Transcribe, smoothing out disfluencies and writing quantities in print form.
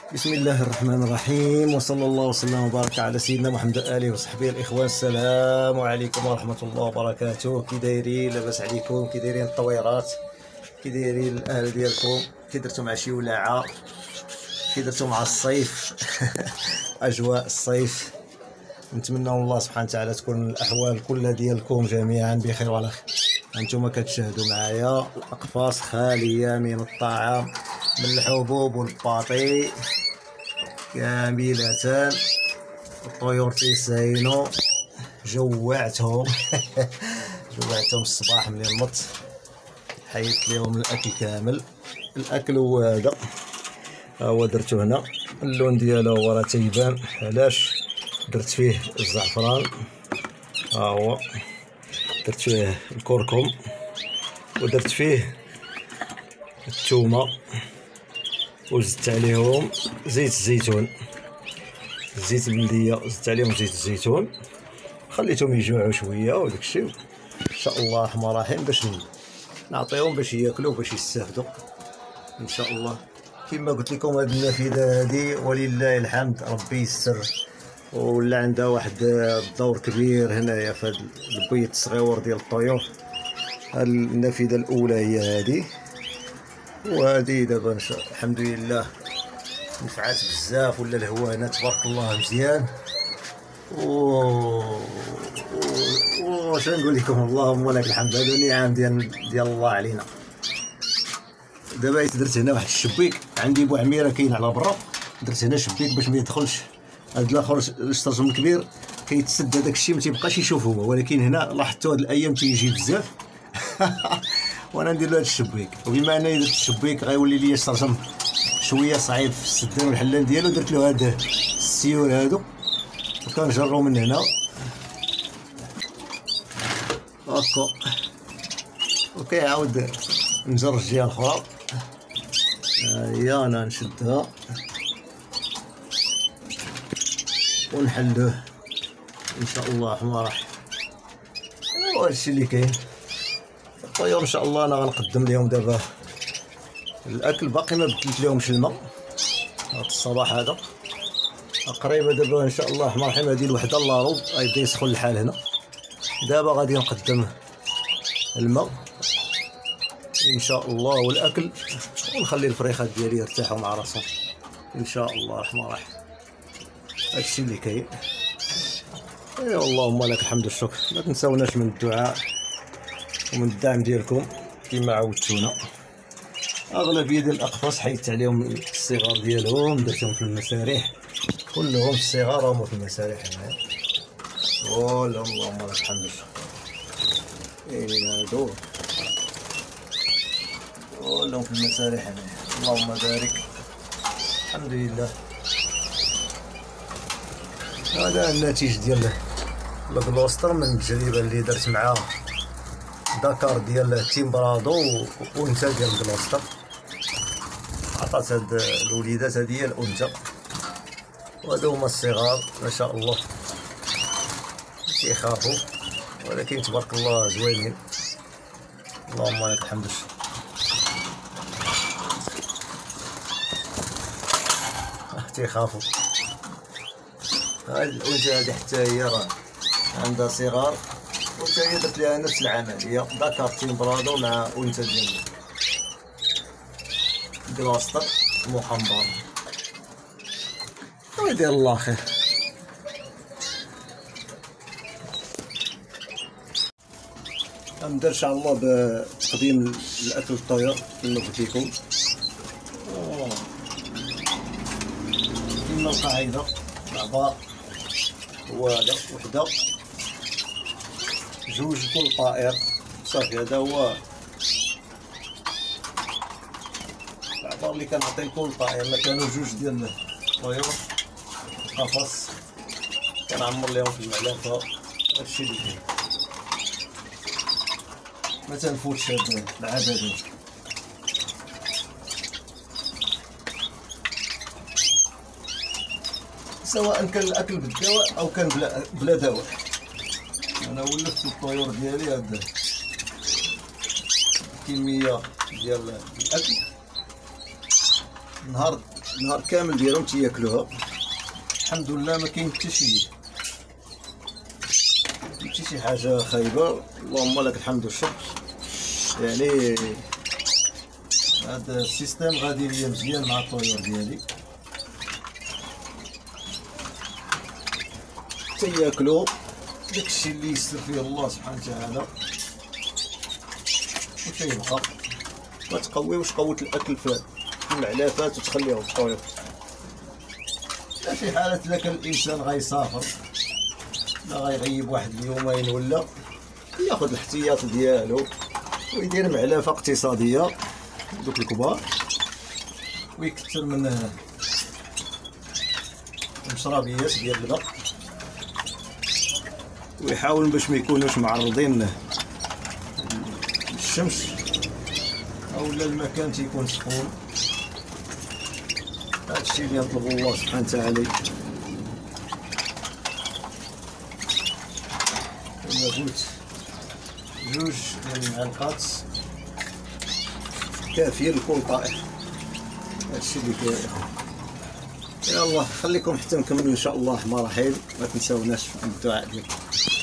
بسم الله الرحمن الرحيم، وصلى الله وسلم وبارك على سيدنا محمد آله وصحبه الإخوان. السلام عليكم ورحمة الله وبركاته. كي دايرين؟ لاباس عليكم؟ كي دايرين الطويرات؟ كي دايرين الأهل ديالكم؟ كي درتو مع شي ولاعة؟ كي درتو مع الصيف؟ أجواء الصيف. نتمنى من الله سبحانه وتعالى تكون الأحوال كلها ديالكم جميعا بخير وعلى خير. هانتوما كتشاهدوا معايا الأقفاص خالية من الطعام، من الحبوب والباطي كاملة. الطيور تيساينو، جوعتهم. جوعتهم الصباح ملي نمت، حيدت ليهم الاكل كامل. الاكل هو هذا، ها هو درتو هنا. اللون ديالو هو راه تيبان، علاش درت فيه الزعفران. ها هو درت فيه الكركم، ودرت فيه الثومه، وزدت عليهم زيت الزيتون، الزيت البلديه، زدت عليهم زيت الزيتون، خليتهم يجوعوا شويه وداكشي. ان شاء الله الرحمن الرحيم باش نعطيهم باش ياكلوا باش يستافدوا ان شاء الله. كما قلت لكم هذه النافذه هذه ولله الحمد ربي يستر، ولا عندها واحد الدور كبير هنايا في هذا البيت الصغيور ديال الطيور. النافذه الاولى هي هذه، وهذه دابا الحمد لله نفعات بزاف، ولا الهوانه تبارك الله مزيان. واش نقول لكم، اللهم لك الحمد. هذا نعم ديال الله علينا. دابا درت هنا واحد الشبيك، عندي بو عميره كاين على برا، درت هنا شبيك باش ما يدخلش هاد الاخر الشطرجم الكبير كيتسد. هذاك الشيء ما تيبقاش يشوف هو، ولكن هنا لاحظتوا هاد الايام تيجي بزاف. وانا ندير له هاد الشبيك، وبما انني درت الشبيك غيولي لي الشطرجم شويه صعيب في السدان والحلال ديالو. درت له هاد السيور هادو وكنجرو من هنا هكا، وكيعاود نجر الجهه الاخرى. هي انا نشدها ونحلوه ان شاء الله الرحمن الرحيم. وهادشي اللي كاين. الطيور ان شاء الله انا غنقدم لهم دابا الاكل، باقي ما بدلت لهمش الماء. هاد الصباح هذا قريبه دابا ان شاء الله الرحمن الرحيم. هذه الوحده اللارو غيبدا يسخن الحال هنا. دابا غادي نقدم الماء ان شاء الله والاكل، ونخلي الفريخات ديالي يرتاحوا مع راسهم ان شاء الله الرحمن الرحيم. هادشي اللي كاين. ايوا اللهم لك الحمد والشكر. ما تنساوناش من الدعاء ومن الدعم ديالكم كما عودتونا. اغلبيه ديال الاقفاص حيدت عليهم الصغار ديالهم، درتهم في المسارح كلهم. الصغار راهم في المسارح هنايا كلهم. اللهم لك الحمد والشكر. كاينين هادو كلهم في المسارح هنايا. اللهم بارك. الحمد لله. هذا النتيج ديال الكلوستر من التجربه اللي درت مع داكار ديال تيمبرادو وانثى ديال الكلوستر. عطات هاد الوليدات، هذه هي الانثى، وهادو هما الصغار ما شاء الله كيخافوا، ولكن تبارك الله زوينين. اللهم لك الحمد والشكر. تيخافوا. هاد الانثى هادي حتى هي راه عندها صغار، وحتى هي درت لها نفس العمليه. داكار تيمبرادو مع انثى ديال كلاستر محمر. ويدير الله خير. غندير ان شاء الله بتقديم الاكل الطيور كما قلت لكم. كما القاعده بعضها هو هذا، وحده جوج كل طائر صافي. هذا هو العبار اللي كنعطي لكل طائر. الا كانوا جوج ديال الطيور قفص كنعمر لهم في المعلقه. هادشي اللي كاين، ما تنفوتش هاد العدد. سواء كان الاكل بالدواء او كان بلا دواء. انا ولفت الطيور ديالي هاد الكميه ديال الاكل. نهار نهار كامل ديالهم تياكلوها. الحمد لله ما كاين حتى شي حاجه خايبه، اللهم لك الحمد والشكر. يعني هذا السيستم غادي ليا مزيان مع الطيور ديالي، تياكلوا داكشي اللي يسر فيه الله سبحانه وتعالى، وتيبقى ما تقويوش قوة الأكل في المعلافات وتخليهم الطيور. في حالة إلا كان الإنسان غيسافر لا غيغيب واحد اليومين ولا، ياخد الاحتياط ديالو ويدير معلفة اقتصادية دوك الكبار، ويكثر من المشربيات ديال الماء، ويحاول باش ما يكونوش معرضين للشمس اولا المكان تيكون سخون. هادشي اللي يطلبو الله سبحانه وتعالى. كما قلت 2 ديال المعلقات كافية لكل طائر. هادشي اللي كاين يا اخوان. يلا خليكم حتى نكملوا ان شاء الله مراحل، ما تنساوناش الدعاء ديالكم.